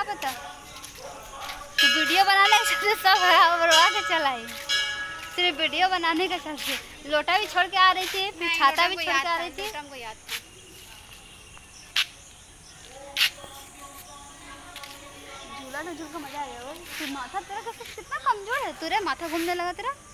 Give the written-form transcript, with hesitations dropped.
पता, तो वीडियो बनाने के चलते सब बरवा के चलाई, सिर्फ वीडियो बनाने के चलते। लोटा भी छोड़ के आ रही थी, फिर छाता भी छोड़ के आ रही थी। झूला ना झूल का मजा आ गया। वो माथा तेरा कितना कमजोर है, तुरे माथा घूमने लगा तेरा।